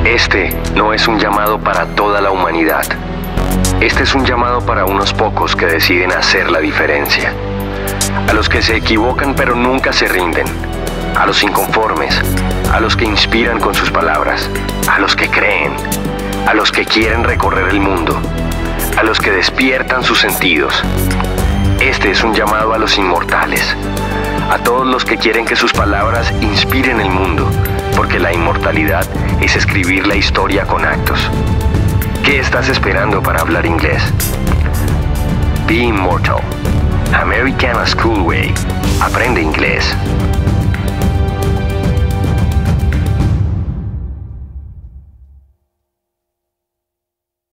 Este no es un llamado para toda la humanidad. Este es un llamado para unos pocos que deciden hacer la diferencia. A los que se equivocan pero nunca se rinden. A los inconformes. A los que inspiran con sus palabras. A los que creen. A los que quieren recorrer el mundo. A los que despiertan sus sentidos. Este es un llamado a los inmortales. A todos los que quieren que sus palabras inspiren el mundo. Porque la inmortalidad es escribir la historia con actos. ¿Qué estás esperando para hablar inglés? Be Immortal. Americana Schoolway. Aprende inglés.